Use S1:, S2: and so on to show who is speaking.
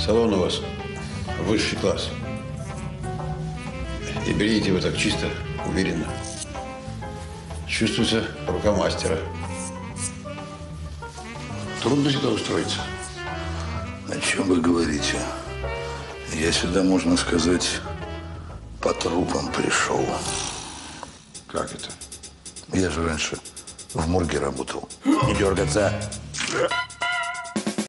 S1: Салон у вас высший класс. И бредите вы так чисто, уверенно. Чувствуется рука мастера. Трудно сюда устроиться.
S2: О чем вы говорите? Я сюда, можно сказать, по трупам пришел.
S1: Как это?
S2: Я же раньше в морге работал. Не дергаться.